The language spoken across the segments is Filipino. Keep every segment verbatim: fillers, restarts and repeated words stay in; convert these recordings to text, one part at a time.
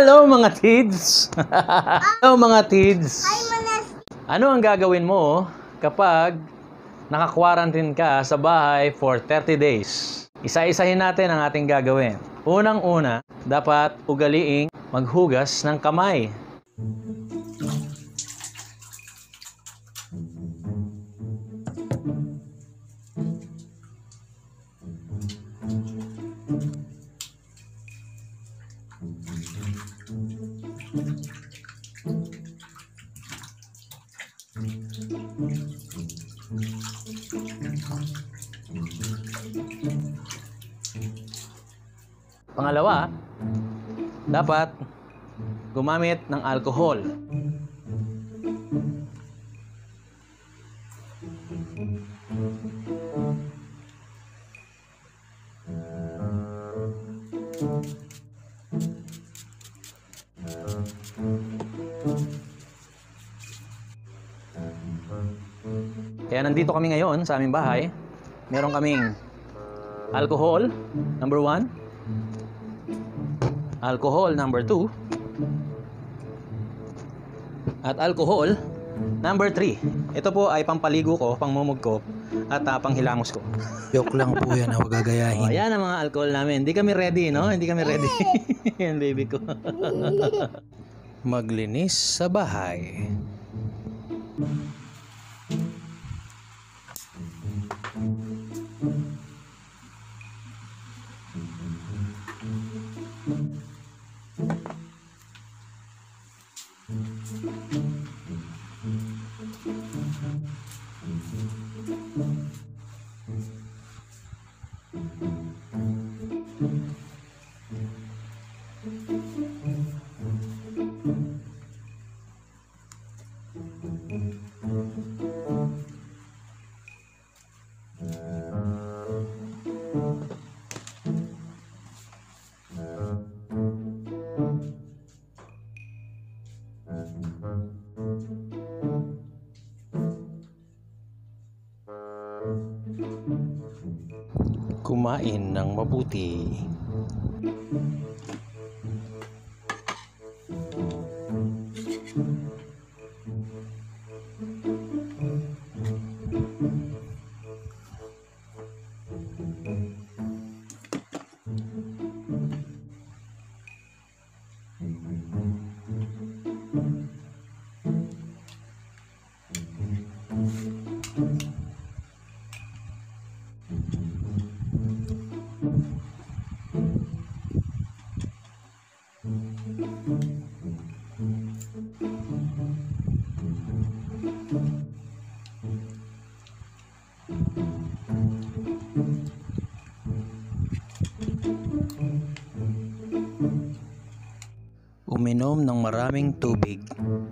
Hello mga tids! Hello mga tids! Ano ang gagawin mo kapag naka-quarantine ka sa bahay for thirty days? Isa-isahin natin ang ating gagawin. Unang-una, dapat ugaliing maghugas ng kamay. Pangalawa, dapat gumamit ng alcohol. Kaya nandito kami ngayon sa aming bahay. Meron kaming alcohol, number one. Alcohol, number two. At alcohol, number three. Ito po ay pampaligo ko, pangmumog ko, at uh, panghilamos ko. Joke lang po yan, huwag gagayahin. Oh, yan ang mga alcohol namin. Hindi kami ready, no? Hindi kami ready. Yan, baby ko. Maglinis sa bahay. Kumain ng mabuti. Uminom ng maraming tubig.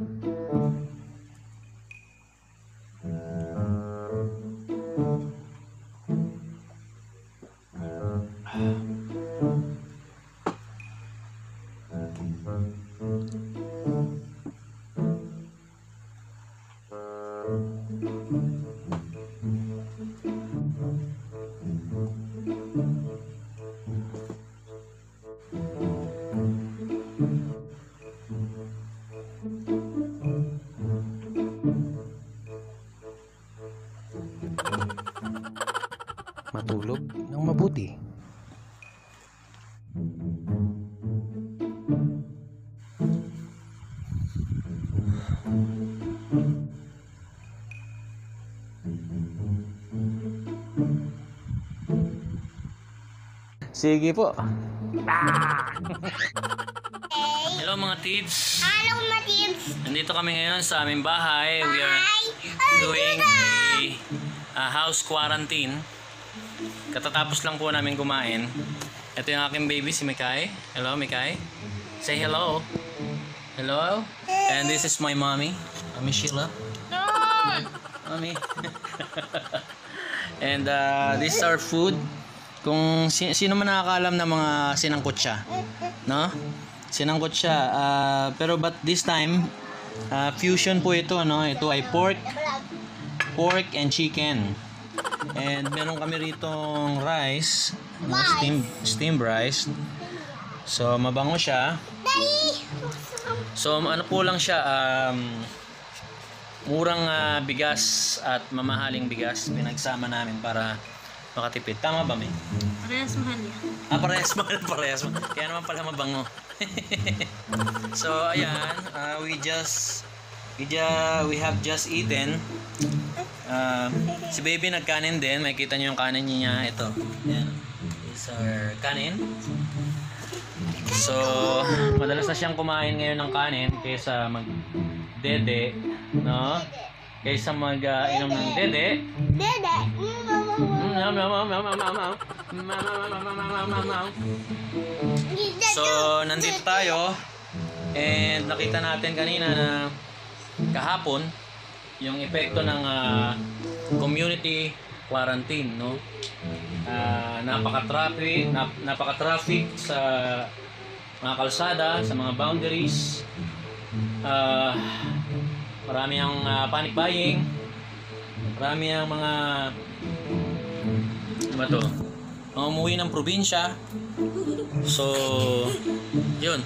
Matulog ng mabuti. Sige po. Hello mga tids. Hello, mga tids. Nandito kami ngayon sa aming bahay. We are doing a, a house quarantine. Katatapos lang po namin kumain. Ito yung aking baby, si Mikay. Hello, Mikay. Say hello. Hello. And this is my mommy. Mommy Sheila. Mommy. And uh, this is our food. Kung si sino man nakakaalam na mga sinangkot siya, no? Sinangkot siya. Uh, pero but this time, uh, fusion po ito, no? Ito ay pork, pork and chicken. And meron kami ritong rice, no? steamed, steamed rice. So, mabango siya. So, ano po lang siya, um, murang ah, bigas at mamahaling bigas pinagsama namin para makatipid. Tama ba, May? Parehas mahal yan. Ah, parehas mahal, parehas mahal. Kaya naman pala mabango. So, ayan, uh, we just, we, just, we have just eaten. Uh, si baby nagkanin din. May kita nyo yung kanin niya. Ito. Ayan. Is our kanin. So, madalas na siyang kumain ngayon ng kanin kaysa mag-dede, no? Kaysa mag-inom ng dede. Dede! So, nandito tayo and nakita natin kanina na kahapon yung epekto ng ah, community quarantine, no? Ah, napaka-traffic, nap napaka-traffic sa mga kalsada, sa mga boundaries. Ah, marami ang ah, panic buying. Marami ang mga ano ba to? Mga umuwi ng probinsya. So, yun.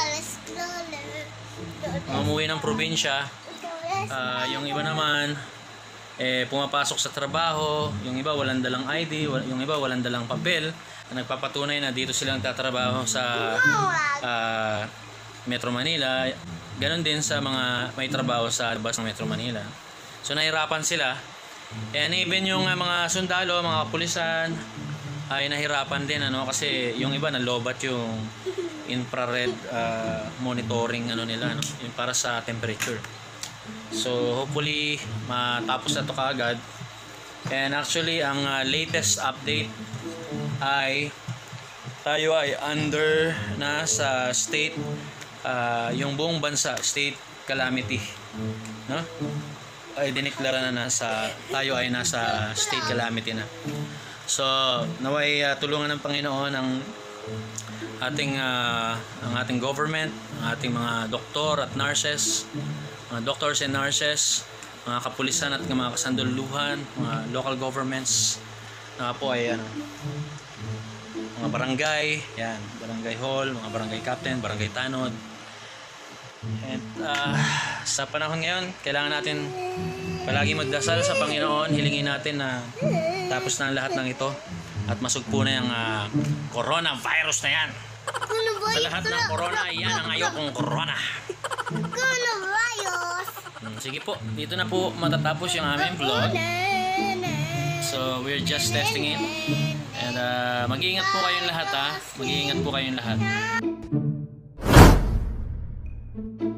Mga umuwi ng probinsya. Ah, yung iba naman eh pumapasok sa trabaho, yung iba walang dalang I D, wal- yung iba walang dalang papel na nagpapatunay na dito sila nagtatrabaho sa ah, Metro Manila. Ganon din sa mga may trabaho sa labas ng Metro Manila. So nahirapan sila. And even yung ah, mga sundalo, mga kapulisan ay nahirapan din, ano, kasi yung iba nalobat yung infrared ah, monitoring ano nila, no, yung para sa temperature. So hopefully matapos na to kaagad. And actually ang uh, latest update ay tayo ay under na sa state, uh, yung buong bansa state calamity, no? Ay dineklara na nasa tayo ay nasa state calamity na. So naway uh, tulungan ng Panginoon ang ating uh, ang ating government, ang ating mga doktor at nurses, mga doctors and nurses, mga kapulisan at mga kasanduluhan, mga local governments na po ay ano, mga barangay, yan, barangay hall, mga barangay captain, barangay tanod. And uh, sa panahon ngayon, kailangan natin palagi magdasal sa Panginoon, hilingin natin na tapos na ang lahat ng ito at masugpo na yung uh, coronavirus na yan. Sa lahat ng corona, yan ang ayokong corona. Coronavirus! Hmm, sige po, dito na po matatapos yung aming vlog. So, we're just testing it. And uh, mag-iingat po kayong lahat, ha. Mag-iingat po kayong lahat.